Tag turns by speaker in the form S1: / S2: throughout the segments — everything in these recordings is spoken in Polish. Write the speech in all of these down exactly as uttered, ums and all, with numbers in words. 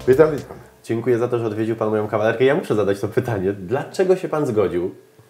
S1: Witam, witam.
S2: Dziękuję za to, że odwiedził Pan moją kawalerkę. Ja muszę zadać to pytanie. Dlaczego się Pan zgodził?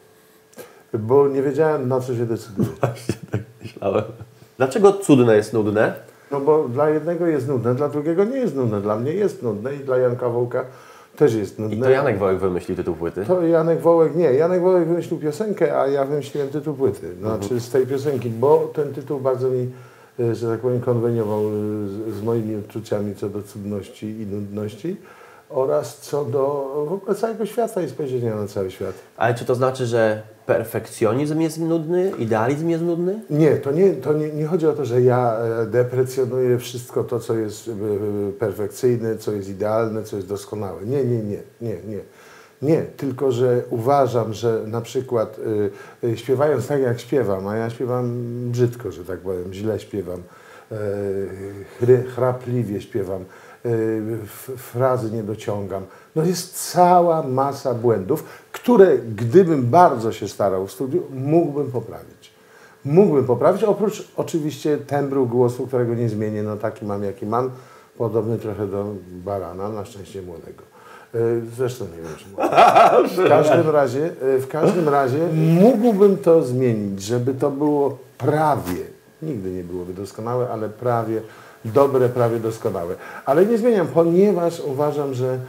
S1: Bo nie wiedziałem, na co się decyduje.
S2: Właśnie tak myślałem. Dlaczego cudne jest nudne?
S1: No bo dla jednego jest nudne, dla drugiego nie jest nudne. Dla mnie jest nudne i dla Janka Wołka też jest nudne.
S2: I to Janek Wołek wymyślił tytuł płyty?
S1: To Janek Wołek, nie. Janek Wołek wymyślił piosenkę, a ja wymyśliłem tytuł płyty. Znaczy
S2: Mhm.
S1: z tej piosenki, bo ten tytuł bardzo mi, że tak powiem, konweniował z, z moimi odczuciami co do cudności i nudności oraz co do w ogóle całego świata i spojrzenia na cały świat.
S2: Ale czy to znaczy, że perfekcjonizm jest nudny? Idealizm jest nudny?
S1: Nie, to, nie, to nie, nie chodzi o to, że ja deprecjonuję wszystko to, co jest perfekcyjne, co jest idealne, co jest doskonałe. Nie, nie, nie, nie, nie. Nie, tylko że uważam, że na przykład y, y, śpiewając tak jak śpiewam, a ja śpiewam brzydko, że tak powiem, źle śpiewam, y, chrapliwie śpiewam, y, frazy nie dociągam. No jest cała masa błędów, które gdybym bardzo się starał w studiu, mógłbym poprawić. Mógłbym poprawić, oprócz oczywiście tembru głosu, którego nie zmienię, no taki mam jaki mam, podobny trochę do barana, na szczęście młodego. Zresztą nie wiem, czy mogę. W każdym razie, w każdym razie mógłbym to zmienić, żeby to było prawie, nigdy nie byłoby doskonałe, ale prawie dobre, prawie doskonałe. Ale nie zmieniam, ponieważ uważam, że,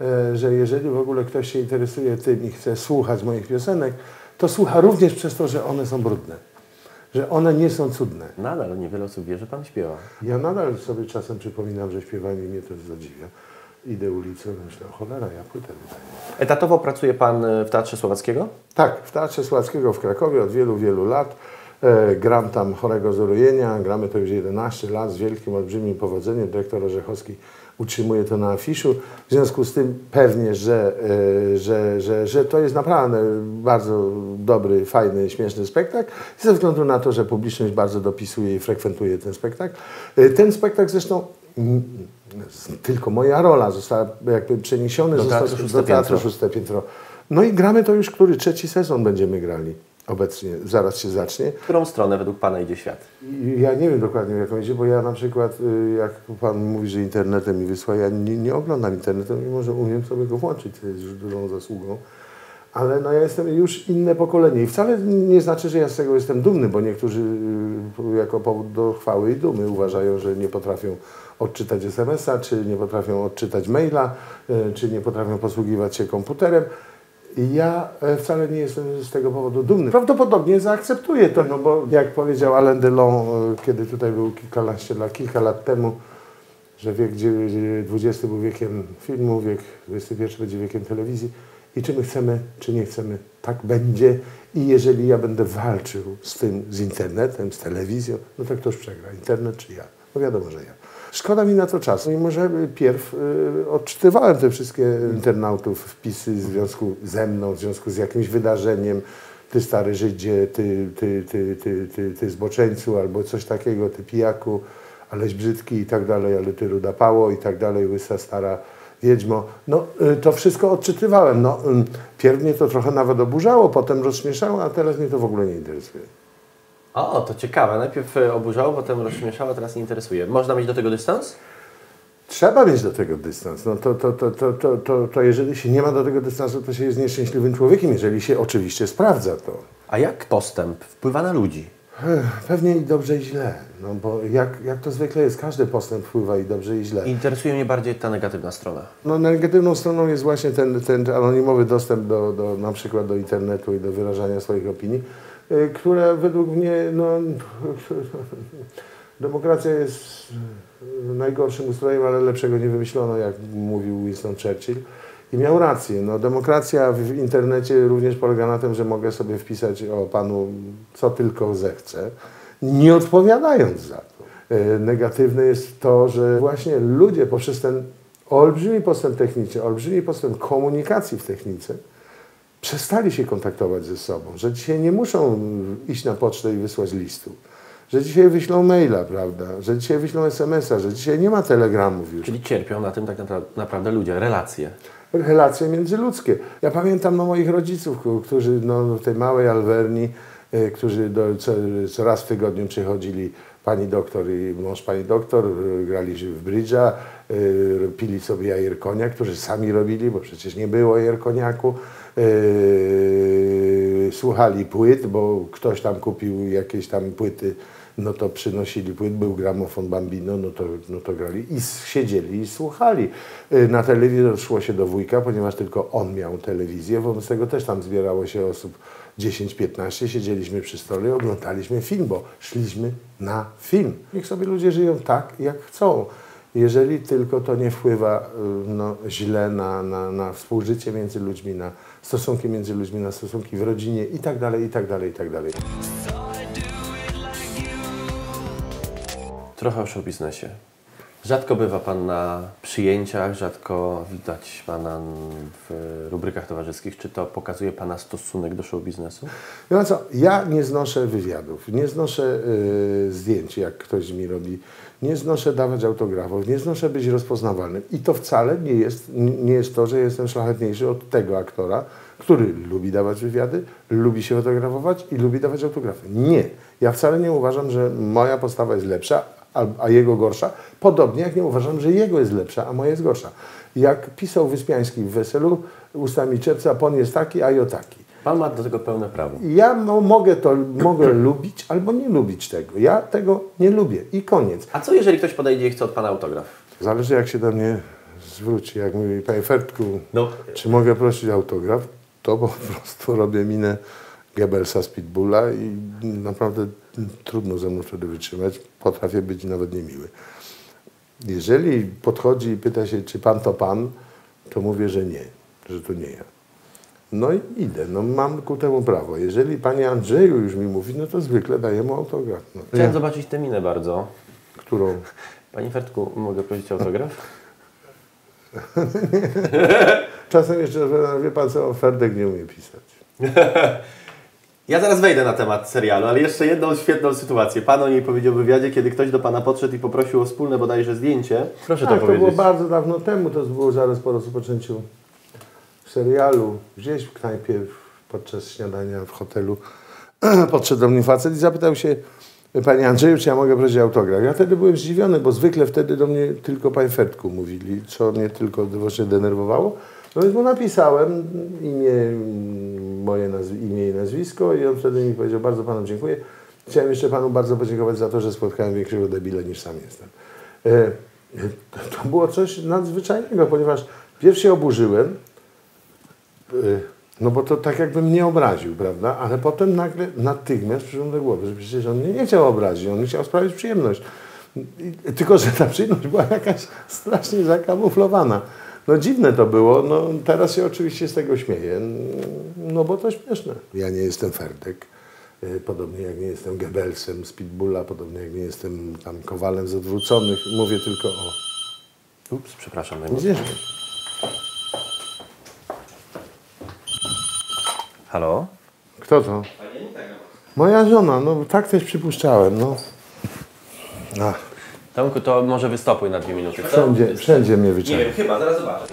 S1: że jeżeli w ogóle ktoś się interesuje tym i chce słuchać moich piosenek, to słucha również przez to, że one są brudne, że one nie są cudne.
S2: Nadal niewiele osób wie, że Pan śpiewa.
S1: Ja nadal sobie czasem przypominam, że śpiewam i mnie to zadziwia. Idę ulicą, myślę, cholera, ja płytę wydaję.
S2: Etatowo pracuje Pan w Teatrze Słowackiego?
S1: Tak, w Teatrze Słowackiego w Krakowie od wielu, wielu lat. E, gram tam Chorego z Urojenia, gramy to już jedenaście lat z wielkim, olbrzymim powodzeniem. Dyrektor Orzechowski utrzymuje to na afiszu. W związku z tym pewnie, że, e, że, że, że to jest naprawdę bardzo dobry, fajny, śmieszny spektakl. Ze względu na to, że publiczność bardzo dopisuje i frekwentuje ten spektakl. E, ten spektakl zresztą... Mm, tylko moja rola została jakby przeniesiona
S2: do
S1: został
S2: Teatru
S1: do Teatru Szóste Piętro. No i gramy to już, który trzeci sezon będziemy grali obecnie, zaraz się zacznie.
S2: W którą stronę według Pana idzie świat?
S1: I ja nie wiem dokładnie, jaką idzie, bo ja na przykład, jak Pan mówi, że internetem mi wysła, ja nie, nie oglądam internetu, mimo że umiem sobie go włączyć, to jest już dużą zasługą. Ale no ja jestem już inne pokolenie i wcale nie znaczy, że ja z tego jestem dumny, bo niektórzy jako powód do chwały i dumy uważają, że nie potrafią odczytać es em es a, czy nie potrafią odczytać maila, czy nie potrafią posługiwać się komputerem. I ja wcale nie jestem z tego powodu dumny. Prawdopodobnie zaakceptuję to, no bo jak powiedział Alain Delon, kiedy tutaj był kilkanaście lat, kilka lat temu, że wiek dwudziesty był wiekiem filmu, wiek dwudziesty pierwszy będzie wiekiem telewizji. I czy my chcemy, czy nie chcemy, tak będzie. I jeżeli ja będę walczył z tym, z internetem, z telewizją, no to ktoś przegra, internet czy ja? No wiadomo, że ja. Szkoda mi na to czasu, mimo że pierw y, odczytywałem te wszystkie internautów, wpisy w związku ze mną, w związku z jakimś wydarzeniem, ty stary Żydzie, ty, ty, ty, ty, ty, ty zboczeńcu, albo coś takiego, ty pijaku, aleś brzydki i tak dalej, ale ty ruda pało i tak dalej, łysa stara wiedźmo. No to wszystko odczytywałem. No, pierw mnie to trochę nawet oburzało, potem rozśmieszało, a teraz mnie to w ogóle nie interesuje.
S2: O, to ciekawe. Najpierw oburzało, potem rozśmieszało, a teraz nie interesuje. Można mieć do tego dystans?
S1: Trzeba mieć do tego dystans. No to, to, to, to, to, to, to jeżeli się nie ma do tego dystansu, to się jest nieszczęśliwym człowiekiem, jeżeli się oczywiście sprawdza to.
S2: A jak postęp wpływa na ludzi?
S1: Pewnie i dobrze i źle, no bo jak, jak to zwykle jest, każdy postęp wpływa i dobrze i źle.
S2: Interesuje mnie bardziej ta negatywna strona.
S1: No negatywną stroną jest właśnie ten, ten anonimowy dostęp do, do, na przykład do internetu i do wyrażania swoich opinii, które według mnie, no, demokracja jest najgorszym ustrojem, ale lepszego nie wymyślono, jak mówił Winston Churchill. I miał rację. No, demokracja w internecie również polega na tym, że mogę sobie wpisać o panu co tylko zechcę, nie odpowiadając za to. E, negatywne jest to, że właśnie ludzie poprzez ten olbrzymi postęp techniczny, olbrzymi postęp komunikacji w technice przestali się kontaktować ze sobą, że dzisiaj nie muszą iść na pocztę i wysłać listu, że dzisiaj wyślą maila, prawda, że dzisiaj wyślą es em es a, że dzisiaj nie ma telegramów już.
S2: Czyli cierpią na tym tak naprawdę ludzie, relacje.
S1: Relacje międzyludzkie. Ja pamiętam no, moich rodziców, którzy no, w tej małej Alwerni, e, którzy do, co, co raz w tygodniu przychodzili pani doktor i mąż pani doktor grali w brydża, pili sobie jajer koniak, którzy sami robili, bo przecież nie było jajer koniaku. Słuchali płyt, bo ktoś tam kupił jakieś tam płyty, no to przynosili płyt, był gramofon Bambino, no to, no to grali i siedzieli i słuchali. Na telewizor szło się do wujka, ponieważ tylko on miał telewizję, wobec tego też tam zbierało się osób dziesięć piętnaście, siedzieliśmy przy stole i oglądaliśmy film, bo szliśmy na film. Niech sobie ludzie żyją tak, jak chcą. Jeżeli tylko to nie wpływa no, źle na, na, na współżycie między ludźmi, na stosunki między ludźmi, na stosunki w rodzinie i tak dalej, i tak dalej, i tak dalej.
S2: Trochę o showbiznesie. Rzadko bywa Pan na przyjęciach, rzadko widać Pana w rubrykach towarzyskich. Czy to pokazuje Pana stosunek do showbiznesu?
S1: No co, ja nie znoszę wywiadów, nie znoszę y, zdjęć, jak ktoś mi robi, nie znoszę dawać autografów, nie znoszę być rozpoznawalnym. I to wcale nie jest, nie jest to, że jestem szlachetniejszy od tego aktora, który lubi dawać wywiady, lubi się fotografować i lubi dawać autografy. Nie. Ja wcale nie uważam, że moja postawa jest lepsza, a, a jego gorsza. Podobnie jak nie uważam, że jego jest lepsza, a moja jest gorsza. Jak pisał Wyspiański w Weselu, ustami czepca, pan jest taki, a ja taki.
S2: Pan ma do tego pełne prawo.
S1: Ja no, mogę to mogę lubić albo nie lubić tego. Ja tego nie lubię i koniec.
S2: A co jeżeli ktoś podejdzie i chce od Pana autograf?
S1: Zależy jak się do mnie zwróci. Jak mówi, panie Fertku,
S2: no.
S1: czy mogę prosić o autograf, to po prostu robię minę Goebbelsa z Pitbulla i naprawdę trudno ze mną wtedy wytrzymać. Potrafię być nawet niemiły. Jeżeli podchodzi i pyta się, czy pan to pan, to mówię, że nie, że to nie ja. No i idę, no mam ku temu prawo. Jeżeli panie Andrzeju już mi mówi, no to zwykle daję mu autograf. No.
S2: Chciałem
S1: ja.
S2: zobaczyć tę minę bardzo.
S1: Którą?
S2: Panie Fertku, mogę prosić o autograf?
S1: Czasem jeszcze, wie pan co, Ferdek nie umie pisać.
S2: Ja zaraz wejdę na temat serialu, ale jeszcze jedną świetną sytuację. Pan o niej powiedział w wywiadzie, kiedy ktoś do Pana podszedł i poprosił o wspólne bodajże zdjęcie. Proszę
S1: tak,
S2: to powiedzieć.
S1: To było bardzo dawno temu, to było zaraz po rozpoczęciu serialu. Gdzieś w knajpie podczas śniadania w hotelu podszedł do mnie facet i zapytał się, panie Andrzeju, czy ja mogę prosić autograf? Ja wtedy byłem zdziwiony, bo zwykle wtedy do mnie tylko panie Fertku mówili, co mnie tylko właśnie denerwowało. No więc mu napisałem imię, moje nazw- imię i nazwisko i on wtedy mi powiedział, bardzo panu dziękuję. Chciałem jeszcze panu bardzo podziękować za to, że spotkałem większego debila niż sam jestem. E, to było coś nadzwyczajnego, ponieważ pierwszy się oburzyłem, e, no bo to tak jakby mnie obraził, prawda? Ale potem nagle natychmiast przyszło do głowy, że przecież on mnie nie chciał obrazić, on mi chciał sprawić przyjemność. I, tylko że ta przyjemność była jakaś strasznie zakamuflowana. No dziwne to było, no teraz się oczywiście z tego śmieję, no bo to śmieszne. Ja nie jestem Ferdek, podobnie jak nie jestem Goebbelsem z Pitbulla, podobnie jak nie jestem tam Kowalem z Odwróconych, mówię tylko o...
S2: Ups, przepraszam.
S1: Gdzie?
S2: Halo?
S1: Kto to? Moja żona, no tak też przypuszczałem, no. Ach.
S2: Tomku, to może wystopuj na dwie minuty.
S1: Wszędzie, wszędzie mnie wyczai.
S2: Nie wiem, chyba, zaraz zobaczę.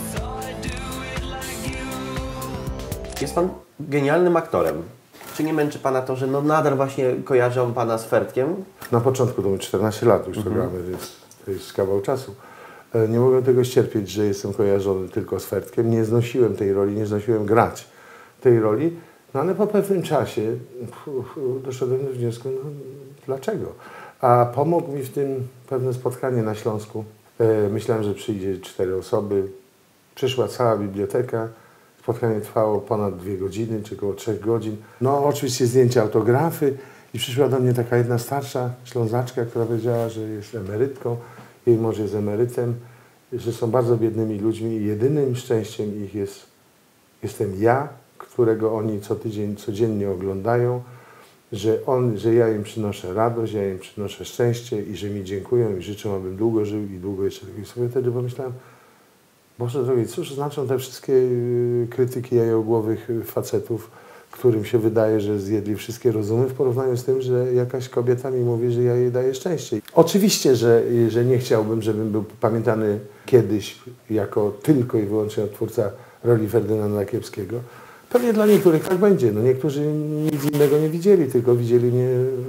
S2: Jest Pan genialnym aktorem. Czy nie męczy Pana to, że no nadal właśnie kojarzą Pana z Fertkiem?
S1: Na początku to było czternaście lat już mhm. to gramy, więc to jest kawał czasu. Nie mogłem tego ścierpieć, że jestem kojarzony tylko z Fertkiem. Nie znosiłem tej roli, nie znosiłem grać tej roli. No ale po pewnym czasie doszedłem do wniosku, no dlaczego? A pomógł mi w tym pewne spotkanie na Śląsku. E, myślałem, że przyjdzie cztery osoby. Przyszła cała biblioteka. Spotkanie trwało ponad dwie godziny, czy około trzech godzin. No oczywiście zdjęcia, autografy. I przyszła do mnie taka jedna starsza Ślązaczka, która powiedziała, że jest emerytką. Jej mąż jest emerytem. Że są bardzo biednymi ludźmi i jedynym szczęściem ich jest, jestem ja, którego oni co tydzień, codziennie oglądają. Że, on, że ja im przynoszę radość, ja im przynoszę szczęście i że mi dziękują i życzą, abym długo żył i długo jeszcze tak. I sobie wtedy pomyślałem, Boże drogi, cóż znaczą te wszystkie krytyki jajogłowych facetów, którym się wydaje, że zjedli wszystkie rozumy w porównaniu z tym, że jakaś kobieta mi mówi, że ja jej daję szczęście. Oczywiście, że, że nie chciałbym, żebym był pamiętany kiedyś jako tylko i wyłącznie odtwórca roli Ferdynanda Kiepskiego. Pewnie dla niektórych tak będzie. No niektórzy nic innego nie widzieli, tylko widzieli mnie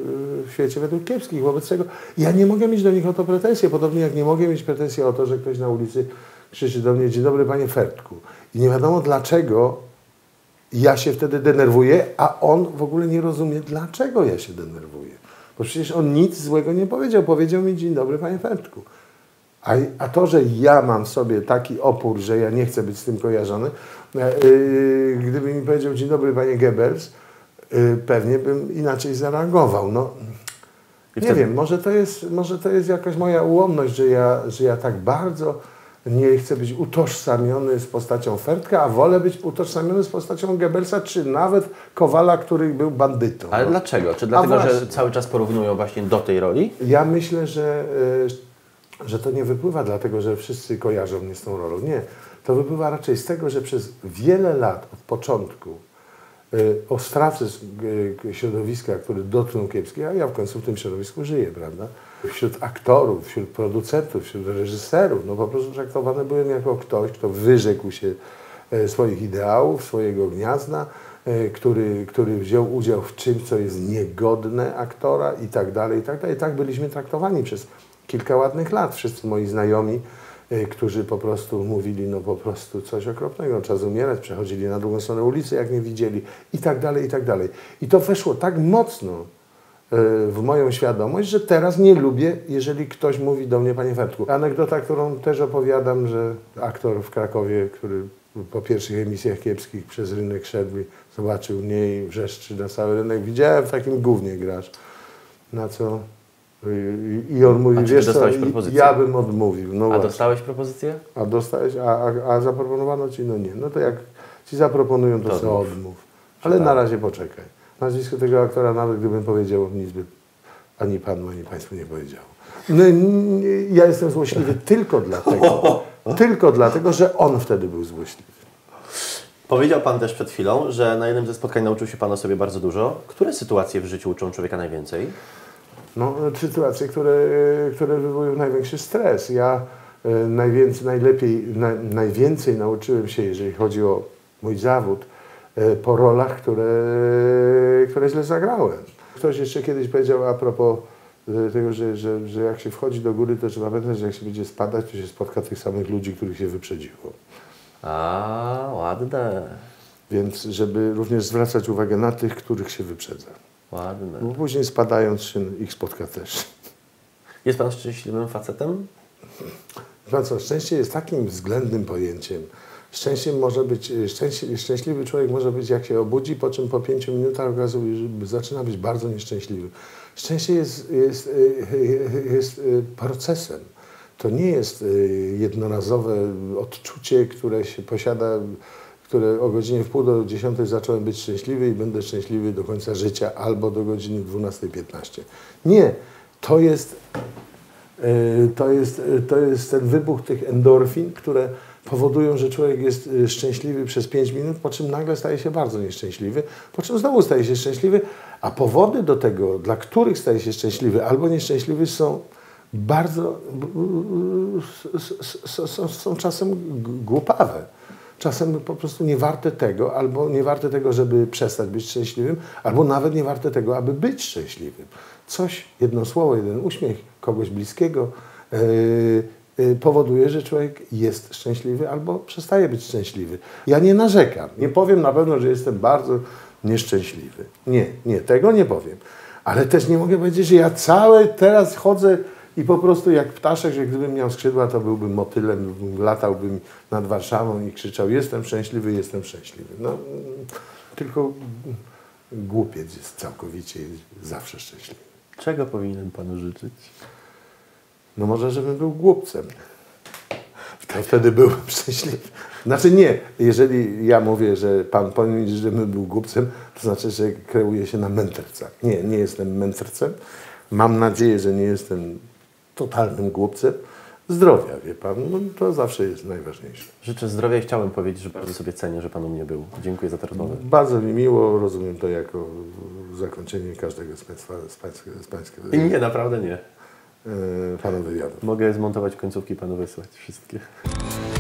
S1: w świecie według kiepskich. Wobec tego ja nie mogę mieć do nich o to pretensje, podobnie jak nie mogę mieć pretensji o to, że ktoś na ulicy krzyczy do mnie: dzień dobry, panie Fertku. I nie wiadomo dlaczego ja się wtedy denerwuję, a on w ogóle nie rozumie, dlaczego ja się denerwuję. Bo przecież on nic złego nie powiedział. Powiedział mi: dzień dobry, panie Fertku. A, a to, że ja mam w sobie taki opór, że ja nie chcę być z tym kojarzony, yy, gdyby mi powiedział: dzień dobry, panie Goebbels, yy, pewnie bym inaczej zareagował. No, nie wtedy... wiem, może to, jest, może to jest jakaś moja ułomność, że ja, że ja tak bardzo nie chcę być utożsamiony z postacią Fertka, a wolę być utożsamiony z postacią Goebbelsa, czy nawet Kowala, który był bandytą.
S2: Ale
S1: no.
S2: dlaczego? Czy dlatego, że cały czas porównują właśnie do tej roli?
S1: Ja myślę, że, że to nie wypływa dlatego, że wszyscy kojarzą mnie z tą rolą. Nie. To wypływa raczej z tego, że przez wiele lat od początku ostracyzm środowiska, który dotknął kiepski, a ja w końcu w tym środowisku żyję, prawda? Wśród aktorów, wśród producentów, wśród reżyserów, no po prostu traktowany byłem jako ktoś, kto wyrzekł się swoich ideałów, swojego gniazda, który, który wziął udział w czymś, co jest niegodne aktora i tak dalej, i tak dalej. I tak byliśmy traktowani przez kilka ładnych lat. Wszyscy moi znajomi, którzy po prostu mówili, no po prostu coś okropnego, czas umierać, przechodzili na drugą stronę ulicy, jak mnie widzieli, i tak dalej, i tak dalej. I to weszło tak mocno w moją świadomość, że teraz nie lubię, jeżeli ktoś mówi do mnie: panie Fertku. Anegdota, którą też opowiadam, że aktor w Krakowie, który po pierwszych emisjach kiepskich przez rynek szedł i zobaczył mnie i wrzeszczy na cały rynek: widziałem, w takim gównie grasz. Na co... I on mówi: wiesz co, ja bym odmówił. No
S2: a
S1: właśnie.
S2: dostałeś propozycję?
S1: A dostałeś, a, a, a zaproponowano ci? No nie. No to jak ci zaproponują, to, to sobie odmów. Ale na razie poczekaj. Nazwisko tego aktora, nawet gdybym powiedział, nic by ani panu, ani państwu nie powiedziało. No, nie, ja jestem złośliwy tylko dlatego, tylko dlatego, że on wtedy był złośliwy.
S2: Powiedział pan też przed chwilą, że na jednym ze spotkań nauczył się pan o sobie bardzo dużo. Które sytuacje w życiu uczą człowieka najwięcej?
S1: No, sytuacje, które, które wywołują największy stres. Ja e, najwięcej, najlepiej, na, najwięcej nauczyłem się, jeżeli chodzi o mój zawód, e, po rolach, które, które źle zagrałem. Ktoś jeszcze kiedyś powiedział a propos e, tego, że, że, że jak się wchodzi do góry, to trzeba pamiętać, że jak się będzie spadać, to się spotka tych samych ludzi, których się wyprzedziło.
S2: A, ładne.
S1: Więc żeby również zwracać uwagę na tych, których się wyprzedza.
S2: Ładne.
S1: Bo później spadając się ich spotka też.
S2: Jest pan szczęśliwym facetem?
S1: Pan co, szczęście jest takim względnym pojęciem. Szczęściem może być, szczęście, szczęśliwy człowiek może być, jak się obudzi, po czym po pięciu minutach okazuje, że zaczyna być bardzo nieszczęśliwy. Szczęście jest, jest, jest procesem. To nie jest jednorazowe odczucie, które się posiada, które o godzinie w pół do dziesiątej zacząłem być szczęśliwy i będę szczęśliwy do końca życia albo do godziny dwunastej piętnaście. Nie, to jest, to jest, to jest ten wybuch tych endorfin, które powodują, że człowiek jest szczęśliwy przez pięć minut, po czym nagle staje się bardzo nieszczęśliwy, po czym znowu staje się szczęśliwy, a powody do tego, dla których staje się szczęśliwy albo nieszczęśliwy, są bardzo, są, są czasem głupawe. Czasem po prostu nie warte tego, albo nie warte tego, żeby przestać być szczęśliwym, albo nawet nie warte tego, aby być szczęśliwym. Coś, jedno słowo, jeden uśmiech kogoś bliskiego yy, yy, powoduje, że człowiek jest szczęśliwy albo przestaje być szczęśliwy. Ja nie narzekam. Nie powiem na pewno, że jestem bardzo nieszczęśliwy. Nie, nie, tego nie powiem. Ale też nie mogę powiedzieć, że ja cały teraz chodzę i po prostu jak ptaszek, że gdybym miał skrzydła, to byłbym motylem, latałbym nad Warszawą i krzyczał: jestem szczęśliwy, jestem szczęśliwy. No, tylko głupiec jest całkowicie zawsze szczęśliwy.
S2: Czego powinienem panu życzyć?
S1: No może, żebym był głupcem. To wtedy byłem szczęśliwy. Znaczy nie, jeżeli ja mówię, że pan powinien, żebym był głupcem, to znaczy, że kreuję się na mędrcach. Nie, nie jestem mędrcem. Mam nadzieję, że nie jestem totalnym głupcem. Zdrowia, wie pan, no, to zawsze jest najważniejsze.
S2: Życzę zdrowia i chciałem powiedzieć, że bardzo sobie cenię, że pan u mnie był. Dziękuję za tę rozmowę.
S1: Bardzo mi miło, rozumiem to jako zakończenie każdego z państwa, z pańskiego, z pańskiego
S2: nie, naprawdę nie.
S1: Yy, panu wywiadu.
S2: Mogę zmontować końcówki, panu wysłać wszystkie.